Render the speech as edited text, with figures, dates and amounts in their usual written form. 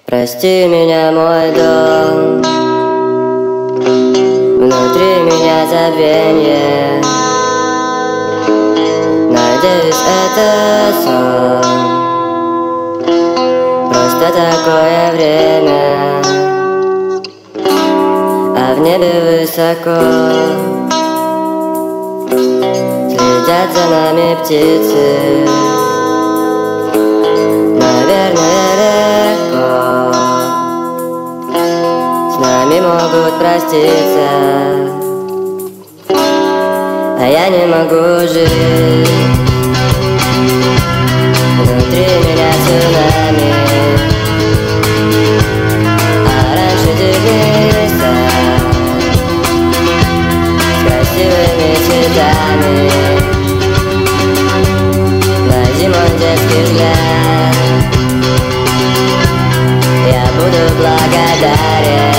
Прости меня, мой дом, внутри меня забвенье. Надеюсь, это сон, просто такое время. А в небе высоко следят за нами птицы. Наверное, легко с нами могут проститься, а я не могу жить. Внутри меня цунами, а раньше теплился с красивыми цветами. Найди мой детский взгляд, я буду благодарен.